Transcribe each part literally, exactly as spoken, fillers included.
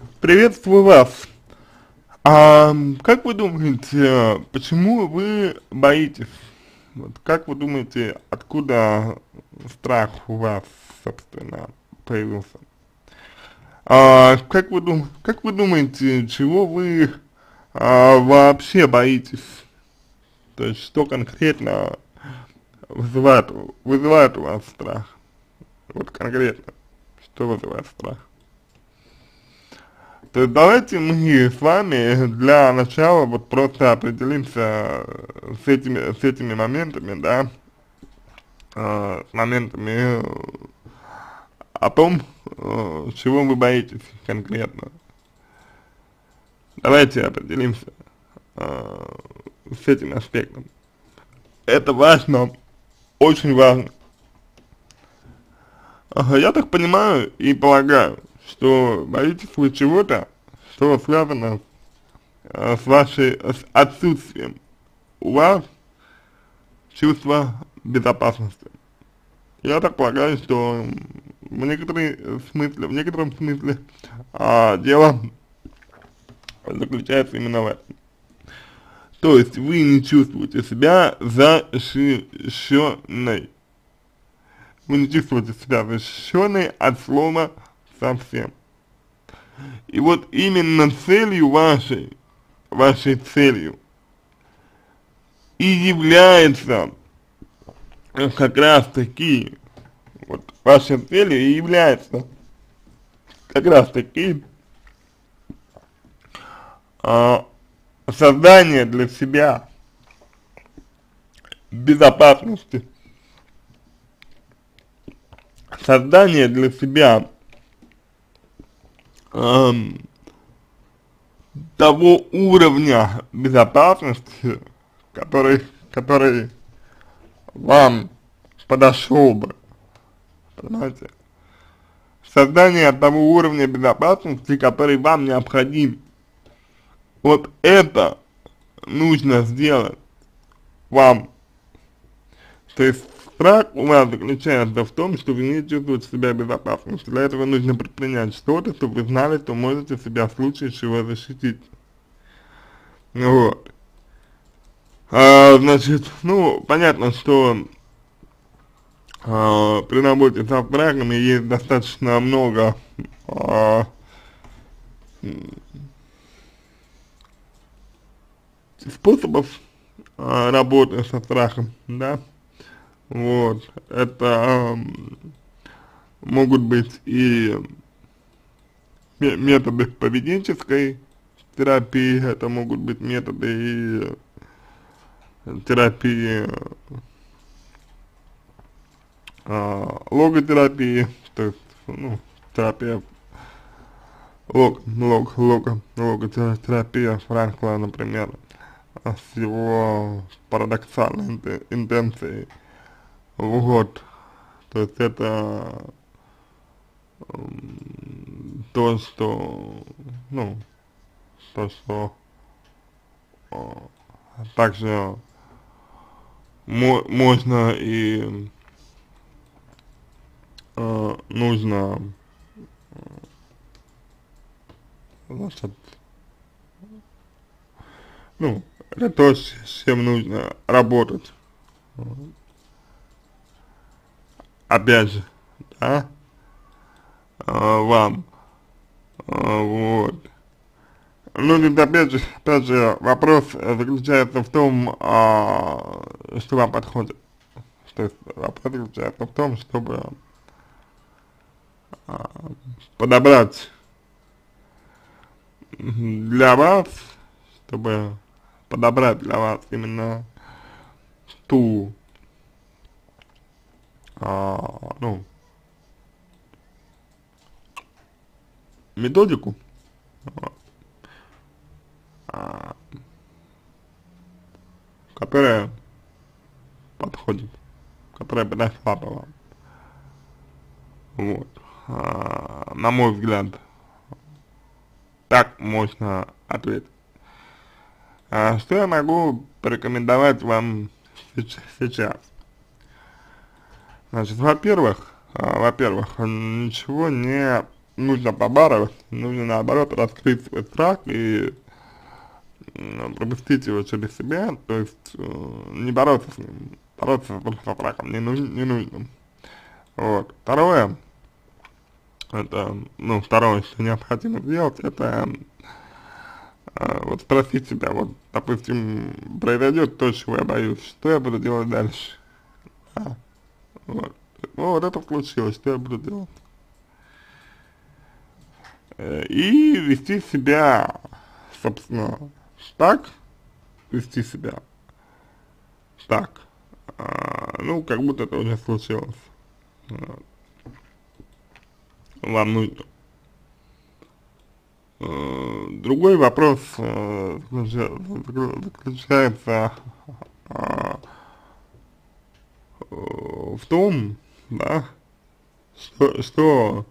Приветствую вас. А, как вы думаете, почему вы боитесь? Вот, как вы думаете, откуда страх у вас, собственно, появился? А, как вы дум, как вы думаете, чего вы а, вообще боитесь? То есть, что конкретно вызывает, вызывает у вас страх? Вот конкретно, что вызывает страх? То есть давайте мы с вами для начала вот просто определимся с этими, с этими моментами, да, э, с моментами э, о том, э, чего вы боитесь конкретно. Давайте определимся э, с этим аспектом. Это важно, очень важно. Ага, я так понимаю и полагаю, что боитесь вы чего-то, что связано э, с вашей, с отсутствием у вас чувства безопасности. Я так полагаю, что в некотором смысле, в некотором смысле а, дело заключается именно в этом. То есть вы не чувствуете себя защищенной. Вы не чувствуете себя защищенной от слова совсем. И вот именно целью вашей, вашей целью и является как раз таки, вот вашей целью и является как раз таки а, создание для себя безопасности, создание для себя эм, того уровня безопасности, который, который вам подошел бы, понимаете? Создание того уровня безопасности, который вам необходим. Вот это нужно сделать вам. То есть страх у вас заключается в том, что вы не чувствуете себя в безопасности. Для этого нужно предпринять что-то, чтобы вы знали, что можете себя в случае чего защитить. Вот. А, значит, ну, понятно, что а, при работе со страхами есть достаточно много а, способов а, работы со страхом, да. Вот. Это а, могут быть и методы поведенческой терапии, это могут быть методы и терапии, а, логотерапии, то есть, ну, терапия, лог, лог, лого, логотерапия Франкла, например, с его парадоксальной интенцией. Вот, то есть это то, что, ну, то, что э, также мо можно и э, нужно, значит, ну, это то, с чем нужно работать. Опять же, да, а, вам, а, вот. Ну, ведь опять же, опять же, вопрос заключается в том, а, что вам подходит. То есть вопрос заключается в том, чтобы а, подобрать для вас, чтобы подобрать для вас именно ту, а, ну, методику, а, которая подходит, которая подошла бы вам. Вот. А, на мой взгляд, так можно ответить. А что я могу порекомендовать вам сейчас? Значит, во-первых, а, во-первых, ничего не нужно побарывать, нужно наоборот раскрыть свой страх и м, пропустить его через себя, то есть э, не бороться с ним, бороться со страхом не, нуж, не нужно. Вот. Второе, это, ну, второе, что необходимо сделать, это э, вот спросить себя, вот, допустим, произойдет то, чего я боюсь, что я буду делать дальше? А, вот. Ну, вот это случилось, что я буду делать? Э, И вести себя, собственно, так, вести себя так, а, ну, как будто это уже случилось. Вот. Вам нужно. Э, Другой вопрос э, заключа- заключается а, э, в том, да, что, что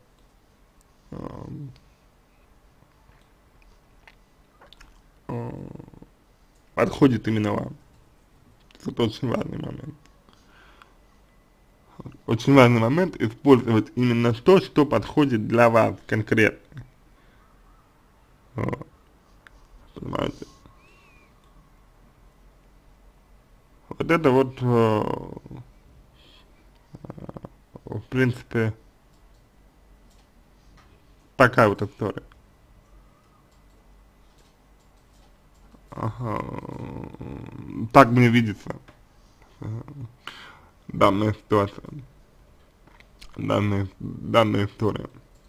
э, подходит именно вам. Это очень важный момент. Очень важный момент использовать именно то, что подходит для вас конкретно. Вот, понимаете? Вот это вот, э, в принципе, такая вот история. Ага. Так мне видится э, данная ситуация, данная, данная история.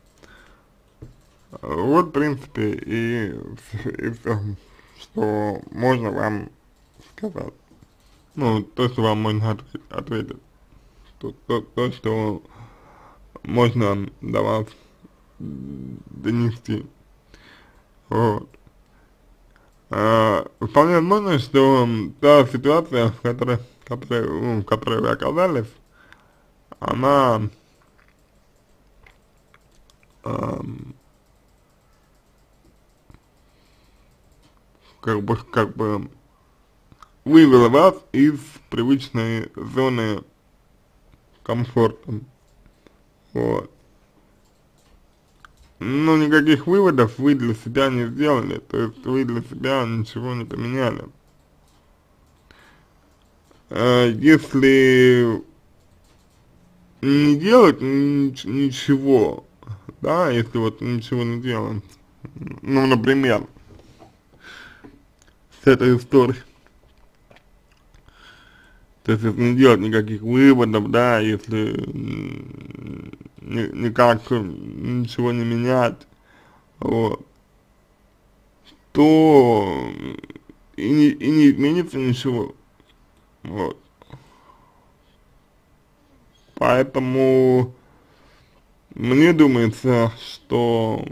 Вот, в принципе, и, и все, что можно вам сказать. Ну, то, что вам можно отве- ответить. То, то, то, что можно до вас донести. Вот. А, вполне возможно, что та ситуация, в которой, которой, ну, в которой вы оказались, она ам, как бы, как бы вывела вас из привычной зоны комфорта. Вот. Но никаких выводов вы для себя не сделали, то есть вы для себя ничего не поменяли. А если не делать нич- ничего, да, если вот ничего не делать, ну, например, с этой историей, то есть если не делать никаких выводов, да, если м, ни- никак ничего не менять, вот, то и не, и не изменится ничего, вот. Поэтому мне думается, что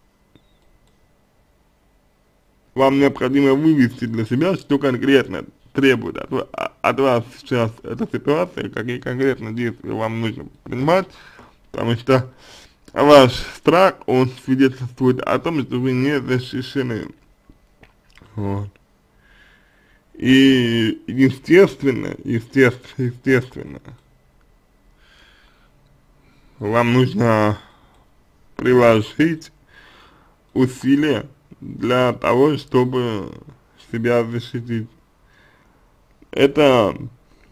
вам необходимо вывести для себя, что конкретно требует от, ва- а- от вас сейчас эта ситуация, какие конкретно действия вам нужно принимать, потому что ваш страх, он свидетельствует о том, что вы не защищены. Вот. И естественно, естественно, естественно, вам нужно приложить усилия для того, чтобы себя защитить. Это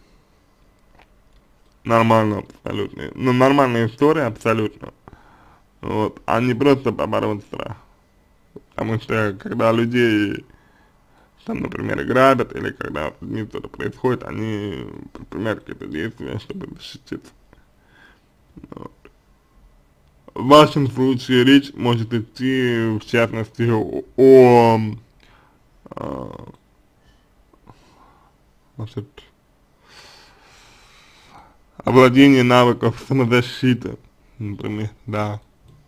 нормально абсолютно, ну, нормальная история абсолютно, вот, а не просто побороть страх. Потому что когда людей, там, например, грабят, или когда с ними что-то происходит, они предпринимают какие-то действия, чтобы защититься. Вот. В вашем случае речь может идти, в частности, о, о а, значит, овладении навыков самозащиты, например, да,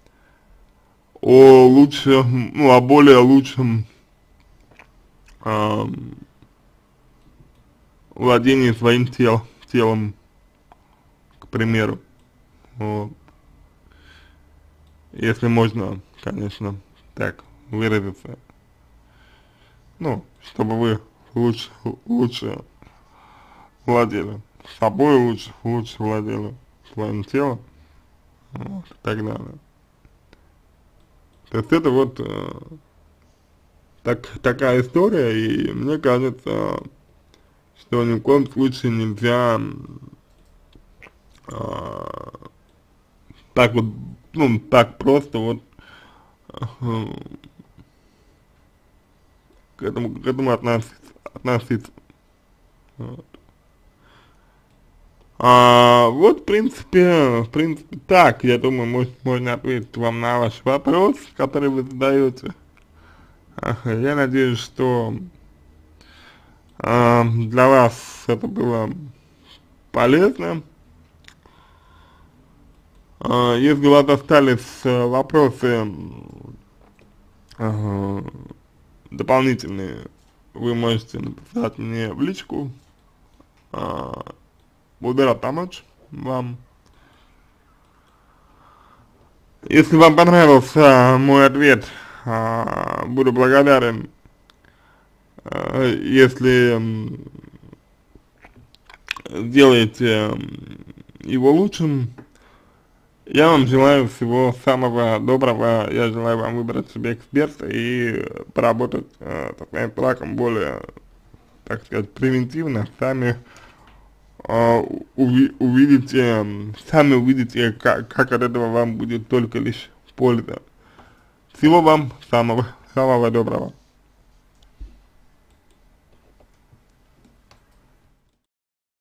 о лучшем, ну, о более лучшем ам, владении своим тел, телом, к примеру, вот, если можно, конечно, так выразиться, ну, чтобы вы лучше, лучше владели собой, лучше, лучше владели своим телом, вот, и так далее. То есть это вот э, так, такая история, и мне кажется, что ни в коем случае нельзя э, так вот, ну, так просто вот э, к этому, к этому относиться. относиться. Вот. А, вот, в принципе, в принципе, так, я думаю, может, можно ответить вам на ваш вопрос, который вы задаете. Ага, я надеюсь, что а, для вас это было полезно. А, если у вас остались э, вопросы ага, дополнительные, вы можете написать мне в личку. А, буду рад помочь вам. Если вам понравился мой ответ, а, буду благодарен, а, если м, сделаете м, его лучшим. Я вам желаю всего самого доброго, я желаю вам выбрать себе эксперта и поработать э, со своим браком более, так сказать, превентивно, сами э, уви увидите, м, сами увидите, как, как от этого вам будет только лишь польза. Всего вам самого, самого доброго.